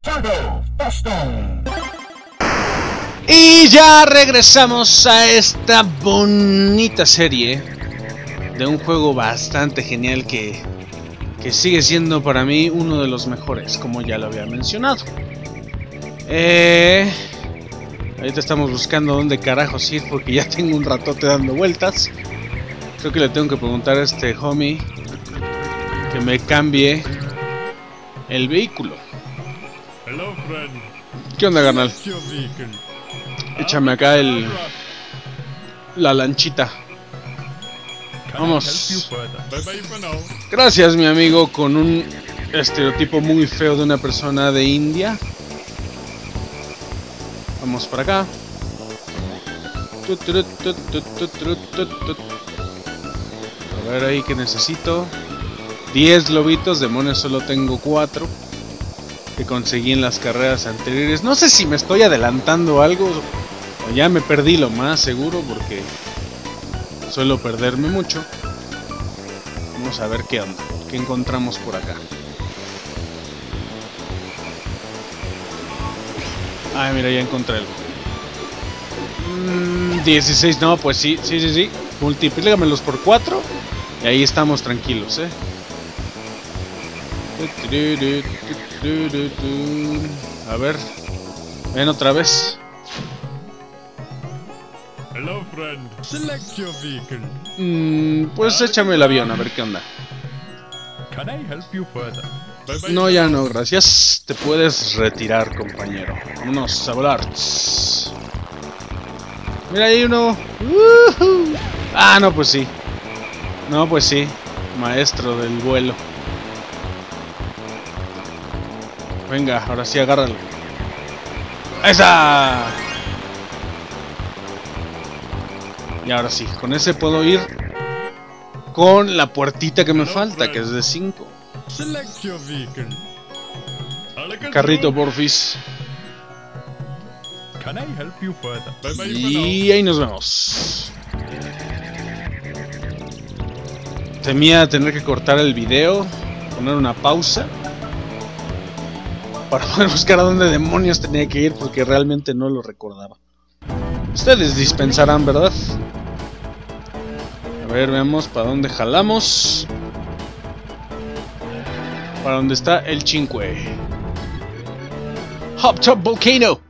Y ya regresamos a esta bonita serie de un juego bastante genial que sigue siendo para mí uno de los mejores, como ya lo había mencionado. Ahorita estamos buscando dónde carajos ir porque ya tengo un ratote dando vueltas. Creo que le tengo que preguntar a este homie que me cambie el vehículo. ¿Qué onda, carnal? Échame acá la lanchita. Vamos. Gracias, mi amigo, con un estereotipo muy feo de una persona de India. Vamos para acá. A ver ahí que necesito 10 lobitos, demonios, solo tengo 4 que conseguí en las carreras anteriores. No sé si me estoy adelantando algo o ya me perdí lo más seguro porque suelo perderme mucho. Vamos a ver qué onda, qué encontramos por acá. Ay, mira, ya encontré algo. 16, no, pues sí. Multiplícamelos por 4 y ahí estamos tranquilos, A ver, ven otra vez. Hello, friend. Select your vehicle. Pues échame el avión, a ver qué onda. Can I help you further? No, ya no, gracias. Te puedes retirar, compañero. Vámonos a volar. Mira, ahí uno. Ah, no, pues sí. No, pues sí. Maestro del vuelo. Venga, ahora sí, agárralo. ¡Ahí está! Y ahora sí, con ese puedo ir con la puertita que me falta, que es de 5. Carrito, porfis. Y ahí nos vemos. Temía tener que cortar el video, poner una pausa para poder buscar a dónde demonios tenía que ir porque realmente no lo recordaba. Ustedes dispensarán, ¿verdad? A ver, veamos para dónde jalamos. Para dónde está el Chinque. Hop Top Volcano.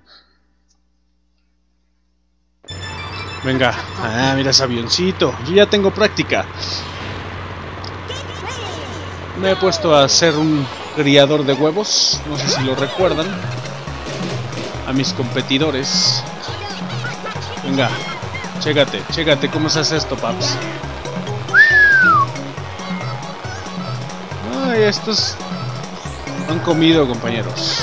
Venga. Ah, mira ese avioncito. Yo ya tengo práctica. Me he puesto a hacer un criador de huevos. No sé si lo recuerdan. A mis competidores. Venga. Chécate cómo se hace esto, paps. Ay, estos han comido, compañeros.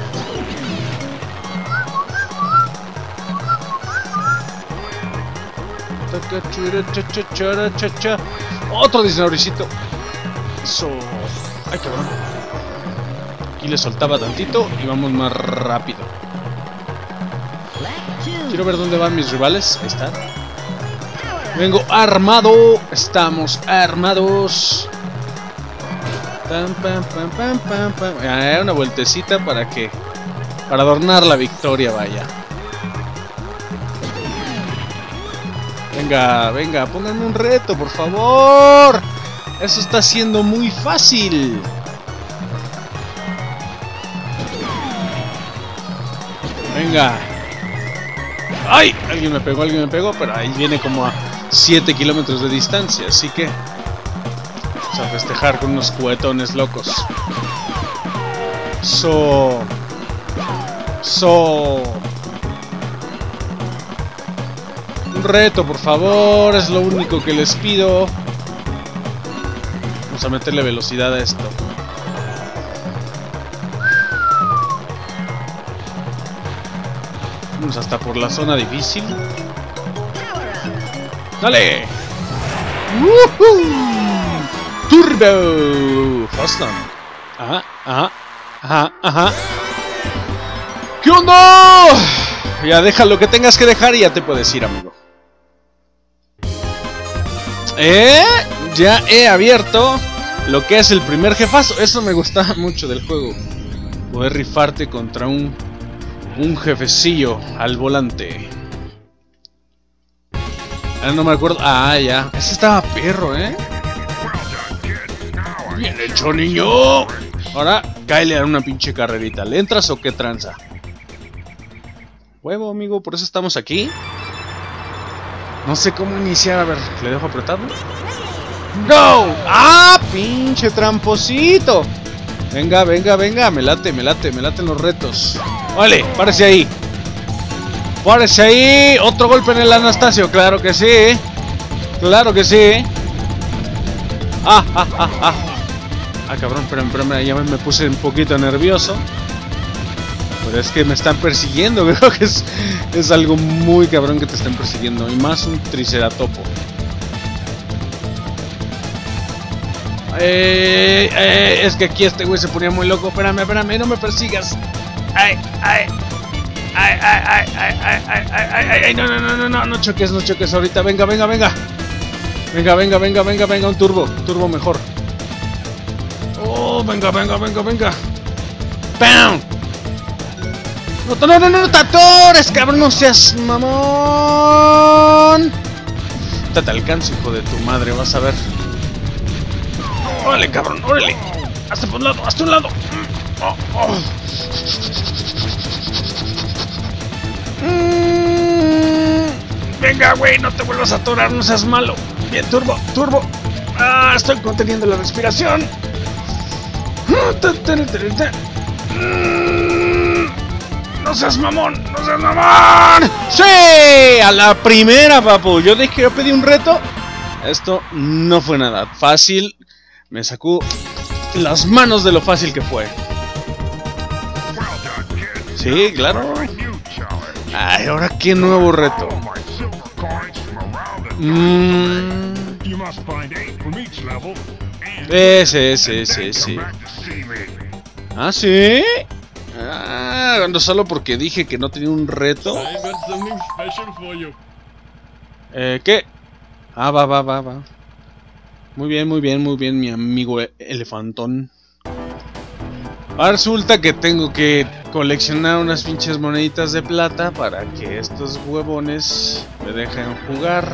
Otro diseñadorcito. Eso. Ay, cabrón. Aquí le soltaba tantito y vamos más rápido. Quiero ver dónde van mis rivales. Ahí están. Vengo armado. Estamos armados. Una vueltecita para adornar la victoria, vaya. Venga, pónganme un reto, por favor. Eso está siendo muy fácil. Venga. ¡Ay! Alguien me pegó, pero ahí viene como a 7 kilómetros de distancia, así que vamos a festejar con unos juguetones locos. Un reto, por favor, es lo único que les pido. Vamos a meterle velocidad a esto. Vamos hasta por la zona difícil. ¡Dale! ¡Woohoo! ¡Turbo! Fastlane. Ajá. ¿Qué onda? Ya deja lo que tengas que dejar y ya te puedes ir, amigo. Ya he abierto lo que es el primer jefazo. Eso me gusta mucho del juego. poder rifarte contra un jefecillo al volante. Ah, no me acuerdo. Ah, ya. Ese estaba perro, ¿eh? Bien hecho, niño. Ahora, cáele a una pinche carrerita. ¿Le entras o qué tranza? Huevo, amigo, por eso estamos aquí. No sé cómo iniciar. A ver, ¿le dejo apretado? ¡No! ¡Ah, pinche tramposito! Venga, venga, venga. Me laten los retos. Vale, párese ahí. ¡Párese ahí! ¡Otro golpe en el Anastasio! ¡Claro que sí! ¡Claro que sí! ¡Ah, ah, ah, ah! Ah, cabrón, espérame, ya me puse un poquito nervioso. Pero es que me están persiguiendo. Creo que es algo muy cabrón que te estén persiguiendo. Y más un triceratopo. Es que aquí este güey se ponía muy loco. Espérame, no me persigas. ¡Ay, ay! ¡Ay, no choques ahorita! Venga, un turbo mejor. Oh, venga. ¡Pam! No, tatores, cabrón, no seas mamón. Te alcanzo, hijo de tu madre, vas a ver. Órale, cabrón, órale. Hasta un lado. Venga, güey, no te vuelvas a atorar, no seas malo. Bien, turbo. Ah, estoy conteniendo la respiración. No seas mamón. ¡Sí! A la primera, papu. Yo pedí un reto. Esto no fue nada fácil. Me sacó las manos de lo fácil que fue. Sí, claro. Ay, ahora qué nuevo reto. Sí. ¿Ah, sí? Ah, no solo porque dije que no tenía un reto. ¿Qué? Ah, va. Muy bien, mi amigo elefantón. Ahora resulta que tengo que coleccionar unas pinches moneditas de plata para que estos huevones me dejen jugar.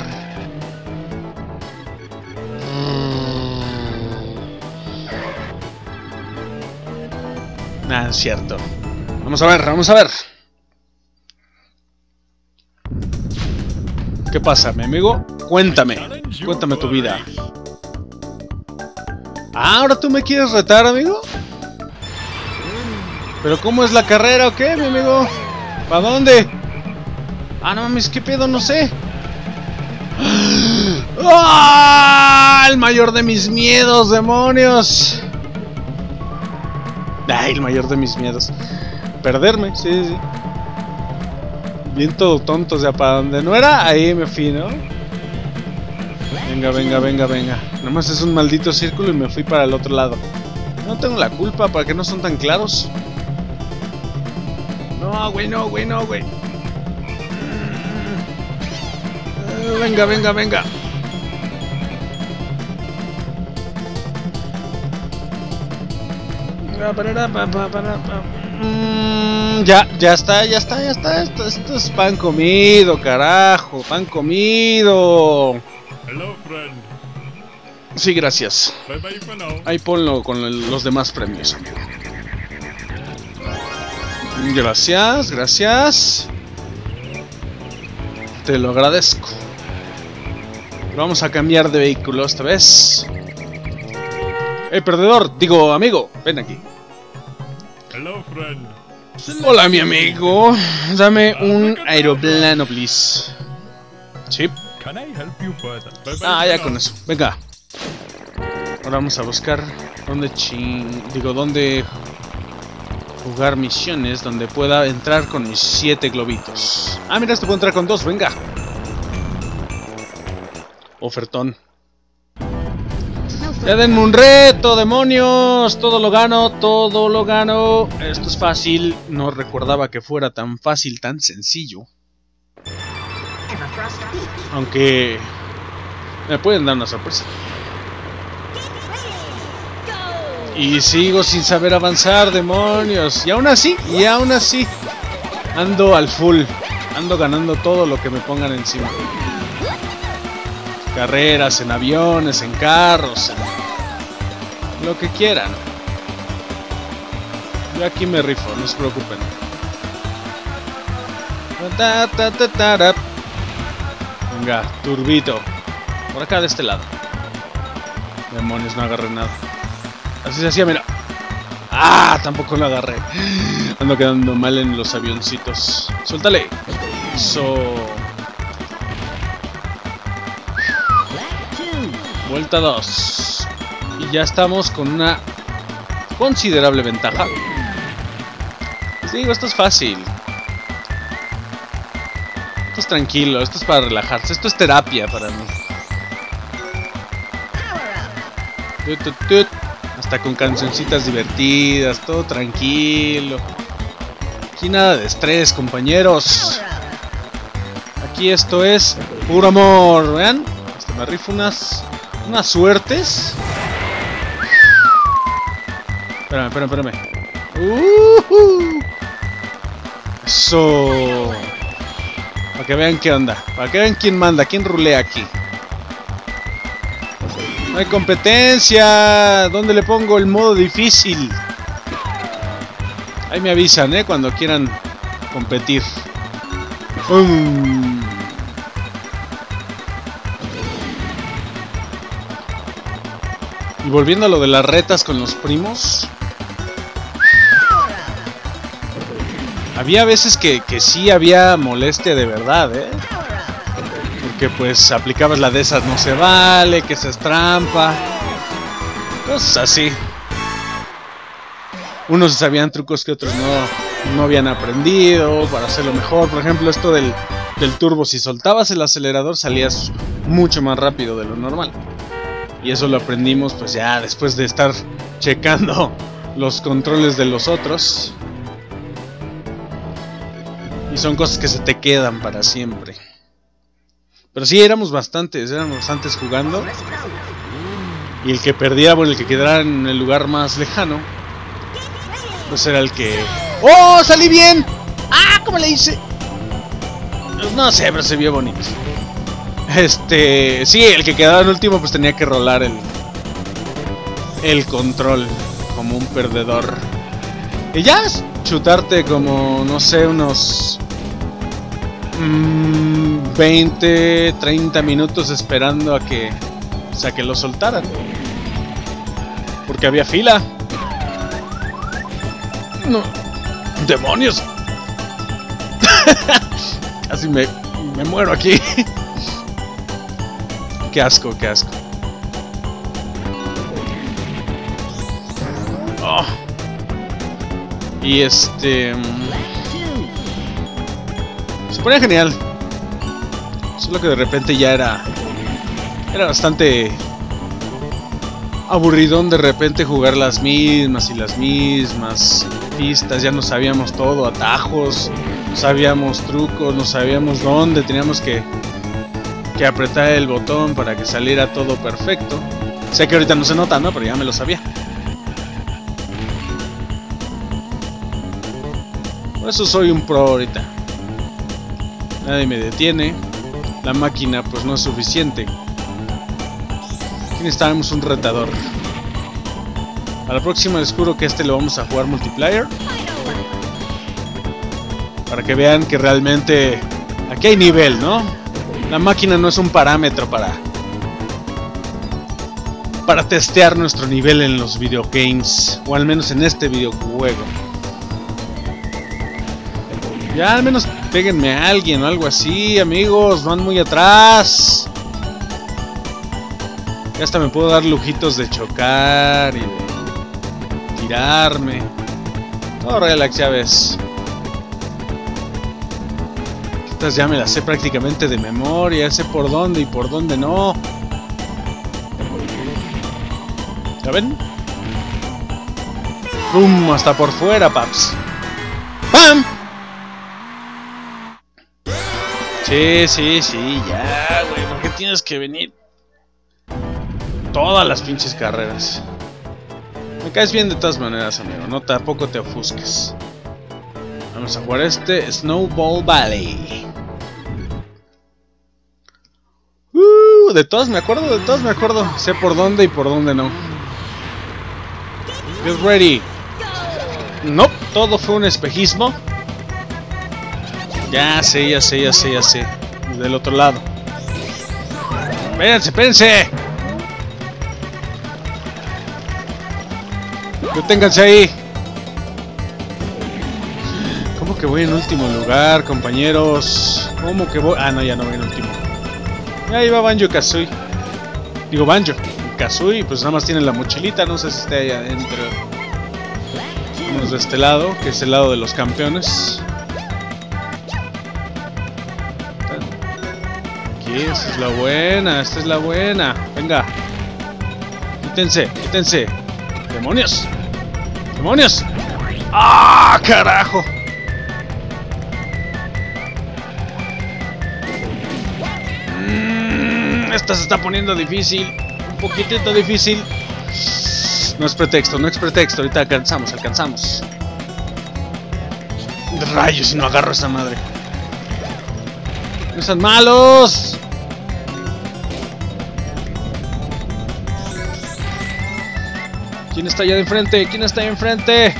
Nada, es cierto. Vamos a ver. ¿Qué pasa, mi amigo? Cuéntame tu vida. Ah, ¿ahora tú me quieres retar, amigo? ¿Pero cómo es la carrera o qué, mi amigo? ¿Para dónde? Ah, no mames, ¿qué pedo? No sé. ¡Ah! El mayor de mis miedos, demonios. Ay, el mayor de mis miedos. Perderme, sí. Bien todo tonto, o sea, para donde no era, ahí me fui, ¿no? Venga. Nada más es un maldito círculo y me fui para el otro lado. No tengo la culpa, ¿para qué no son tan claros? No, güey. Venga. Ya está. Esto es pan comido, carajo. Pan comido. Hello, friend. Sí, gracias. Bye for now. Ahí ponlo con los demás premios, amigo. Gracias. Te lo agradezco. Vamos a cambiar de vehículo esta vez. Perdedor, digo amigo, ven aquí. Hello, friend. Hola, mi amigo. Dame un aeroplano, please. Sí. Can I help you further? Ah, ya con eso. Venga. Ahora vamos a buscar dónde jugar misiones donde pueda entrar con mis 7 globitos. Ah, mira, esto puedo entrar con 2, venga. Ofertón. Ya denme un reto, demonios. Todo lo gano. Esto es fácil. No recordaba que fuera tan fácil, tan sencillo. Aunque me pueden dar una sorpresa. Y sigo sin saber avanzar, demonios. Y aún así, ando al full. Ando ganando todo lo que me pongan encima. Carreras, en aviones, en carros, en lo que quieran. Yo aquí me rifo, no se preocupen. Venga, turbito. Por acá de este lado. Demonios, no agarré nada. Así se hacía, mira. ¡Ah! Tampoco lo agarré. Ando quedando mal en los avioncitos. ¡Suéltale! Eso. Vuelta 2. Y ya estamos con una considerable ventaja. Les digo, esto es fácil. Esto es tranquilo, esto es para relajarse. Esto es terapia para mí. Hasta con cancioncitas divertidas, todo tranquilo. Aquí nada de estrés, compañeros. Aquí esto es puro amor, ¿vean? Hasta me rifo unas suertes. Espérame. Eso. Para que vean qué onda. Para que vean quién manda, quién rulea aquí. No hay competencia. ¿Dónde le pongo el modo difícil? Ahí me avisan, cuando quieran competir. Y volviendo a lo de las retas con los primos. Había veces que sí había molestia de verdad, porque pues aplicabas la de esas no se vale, que esa es trampa. Cosas así. Unos sabían trucos que otros no habían aprendido para hacerlo mejor. Por ejemplo, esto del turbo. Si soltabas el acelerador salías mucho más rápido de lo normal. Y eso lo aprendimos pues ya después de estar checando los controles de los otros. Y son cosas que se te quedan para siempre. Pero sí, éramos bastantes jugando. Y el que perdía, bueno, el que quedara en el lugar más lejano, pues era el que... ¡Oh! ¡Salí bien! ¡Ah! ¿Cómo le hice? Pues no sé, pero se vio bonito. Sí, el que quedaba en último pues tenía que rolar el control como un perdedor. Y ya, chutarte como, no sé, unos 20, 30 minutos esperando a que lo soltaran. Porque había fila. No, demonios. Casi me muero aquí. Qué asco, qué asco. Oh. Y se ponía genial. Solo que de repente ya era bastante aburridón de repente jugar las mismas pistas. Ya no sabíamos todo, atajos, no sabíamos trucos, no sabíamos dónde teníamos que apretar el botón para que saliera todo perfecto. Sé que ahorita no se nota, ¿no? Pero ya me lo sabía. Por eso soy un pro ahorita. Nadie me detiene. La máquina pues no es suficiente. Aquí necesitamos un retador. A la próxima descubro que lo vamos a jugar multiplayer. Para que vean que realmente aquí hay nivel, ¿no? La máquina no es un parámetro para testear nuestro nivel en los videogames. O al menos en este videojuego. Ya al menos péguenme a alguien o algo así, amigos. Van muy atrás. Ya hasta me puedo dar lujitos de chocar y de tirarme. Todo relax, ya ves. Estas ya me las sé prácticamente de memoria. Sé por dónde y por dónde no. ¿Ya ven? ¡Pum! Hasta por fuera, paps. ¡Pam! Sí, ya, güey. ¿Por qué tienes que venir? Todas las pinches carreras. Me caes bien de todas maneras, amigo. No, tampoco te ofusques. Vamos a jugar este Snowball Valley. De todas me acuerdo. Sé por dónde y por dónde no. Get ready. No, todo fue un espejismo. Ya sé. Del otro lado. Espérense. Deténganse ahí. ¿Cómo que voy en último lugar, compañeros? ¿Cómo que voy? Ah, no, ya no voy en último. Ahí va Banjo-Kazooie. Digo Banjo-Kazooie, pues nada más tiene la mochilita, no sé si está ahí adentro. Vamos de este lado, que es el lado de los campeones. Aquí, esta es la buena. Venga. Quítense. ¡Demonios! ¡Ah, carajo! Esta se está poniendo difícil. Un poquitito difícil. No es pretexto. Ahorita alcanzamos. Rayos, si no agarro esa madre. ¡No están malos! ¿Quién está allá de enfrente?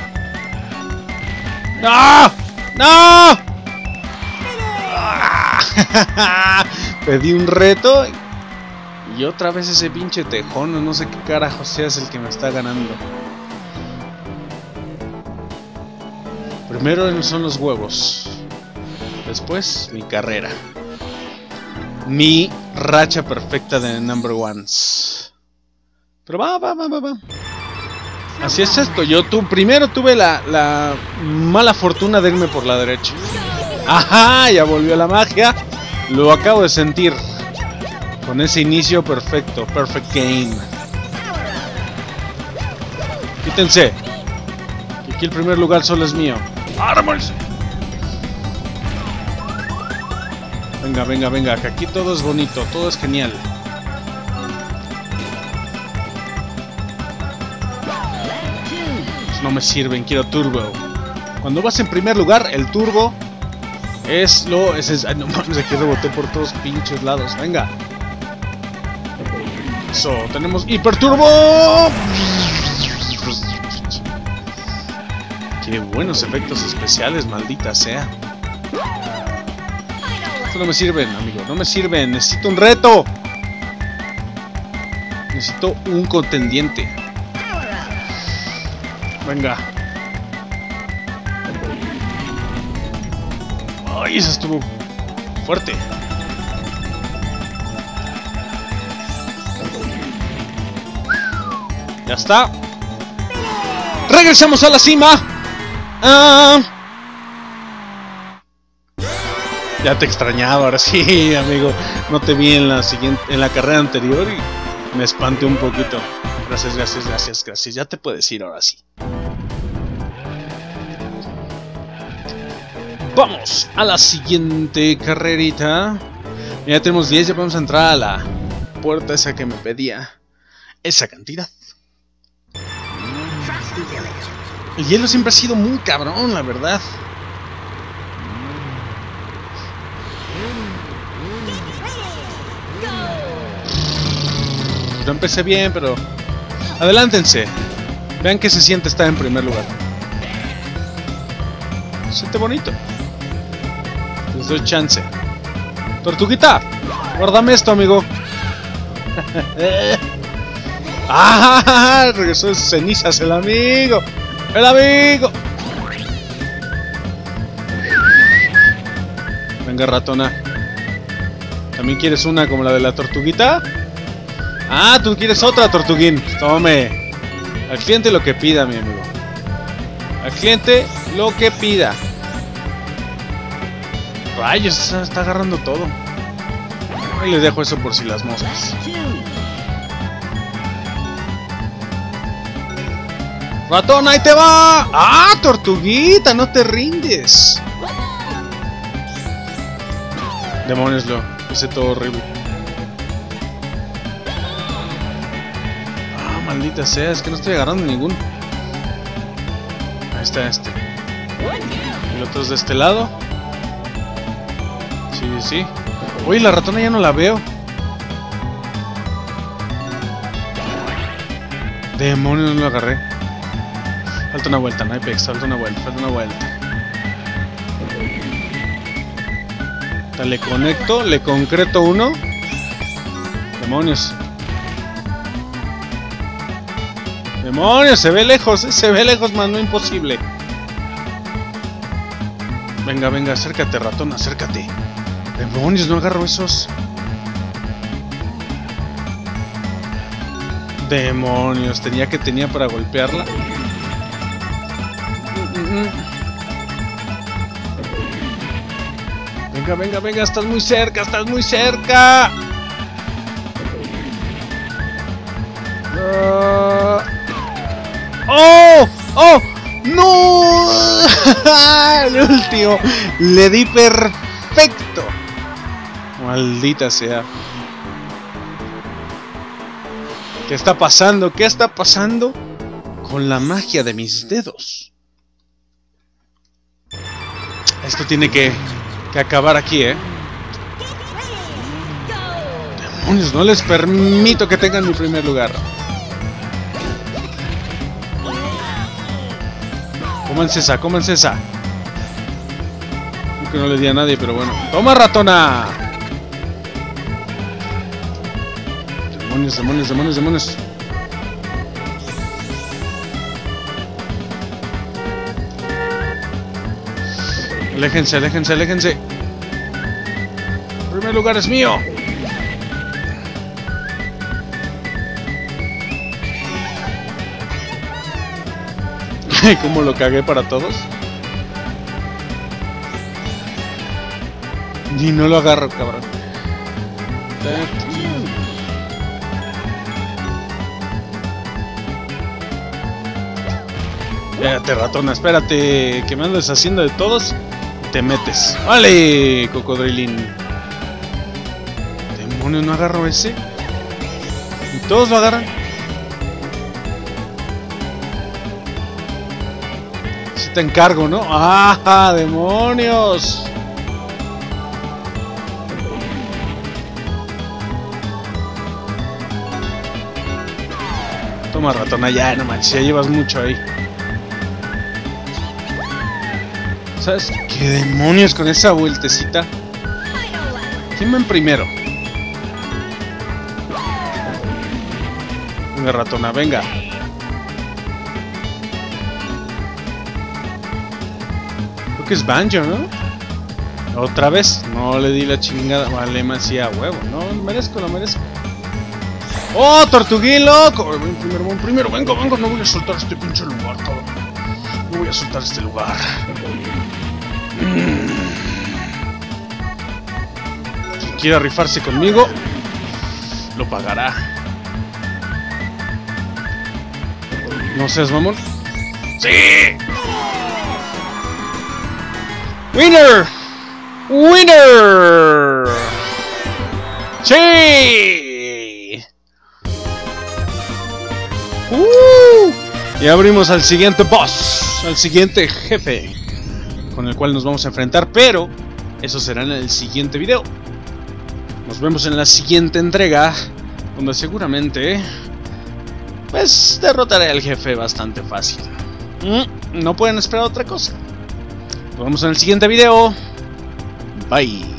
¡No! Pedí un reto y otra vez ese pinche tejón, no sé qué carajo sea, es el que me está ganando. Primero son los huevos, después mi carrera, mi racha perfecta de number ones. Pero va. Así es esto. Primero tuve la mala fortuna de irme por la derecha. ¡Ajá! Ya volvió la magia. Lo acabo de sentir. Con ese inicio perfecto. Perfect game. Quítense. Que aquí el primer lugar solo es mío. ¡Ármales! Venga. Que aquí todo es bonito. Todo es genial. No me sirven, quiero turbo. Cuando vas en primer lugar, el turbo es lo... Ay, no mames, aquí reboté por todos pinches lados. Venga. Eso, tenemos hiperturbo. Qué buenos efectos especiales, maldita sea. Esto no me sirven, amigo, no me sirven. Necesito un reto. Necesito un contendiente. Venga. Ay, eso estuvo fuerte. Ya está. Regresamos a la cima. Ya te extrañaba, ahora sí, amigo. No te vi en la carrera anterior y me espanté un poquito. Gracias. Ya te puedes ir ahora sí. Vamos a la siguiente carrerita. Ya tenemos 10, ya vamos a entrar a la puerta esa que me pedía esa cantidad. El hielo siempre ha sido muy cabrón, la verdad. Yo empecé bien, pero... Adelántense. Vean que se siente estar en primer lugar. Se siente bonito. Les doy chance. Tortuguita, guárdame esto, amigo. ¡Ah! Regresó de sus cenizas el amigo. ¡El amigo! Venga, ratona. ¿También quieres una como la de la tortuguita? Ah, tú quieres otra, tortuguín. Tome. Al cliente lo que pida, mi amigo. Al cliente lo que pida. Rayos, está agarrando todo. Ahí les dejo eso por si las moscas. ¡Ratón, ahí te va! ¡Ah, tortuguita! ¡No te rindes! Demonios, lo hice todo horrible. Ah, maldita sea, es que no estoy agarrando ningún está este. El otro es de este lado. Sí, sí. Uy, la ratona ya no la veo. Demonios, no lo agarré. Falta una vuelta, no hay pex, falta una vuelta, Le conecto, le concreto uno. Demonios. Demonios, se ve lejos, más no imposible. Venga, venga, acércate, ratón, acércate. Demonios, no agarro esos. Demonios, tenía para golpearla. Venga, venga, venga, estás muy cerca, ¡Oh! ¡Oh! ¡No! El último. Le di perfecto. Maldita sea. ¿Qué está pasando? ¿Qué está pasando con la magia de mis dedos? Esto tiene que acabar aquí, ¿eh? Demonios, no les permito que tengan mi primer lugar. Cómanse esa, cómanse esa. Creo que no le di a nadie, pero bueno. ¡Toma, ratona! Demonios, demonios, demonios, demonios. Aléjense, aléjense, aléjense. El primer lugar es mío. ¿Cómo lo cagué para todos? Y no lo agarro, cabrón. Espérate, ratona, espérate. Que me andes haciendo de todos. Te metes. ¡Vale, cocodrilín! Demonios, no agarro ese. Y todos lo agarran. Si te encargo, ¿no? ¡Ah, demonios! Toma, ratona, ya, no manches, ya llevas mucho ahí. ¿Sabes qué demonios con esa vueltecita? ¿Quién va en primero? Venga, ratona, venga. Creo que es Banjo, ¿no? Otra vez. No le di la chingada. Vale, me hacía huevo. No, lo merezco, lo merezco. ¡Oh, tortuguín, loco! Ven primero, venga, venga. No voy a soltar este pinche lugar, cabrón. No voy a soltar este lugar. Quien quiera rifarse conmigo lo pagará. No seas mamón. ¡Sí! ¡Winner! ¡Winner! ¡Sí! Y abrimos al siguiente boss, al siguiente jefe con el cual nos vamos a enfrentar, pero eso será en el siguiente video. Nos vemos en la siguiente entrega, donde seguramente pues derrotaré al jefe bastante fácil. No pueden esperar otra cosa. Nos vemos en el siguiente video. Bye.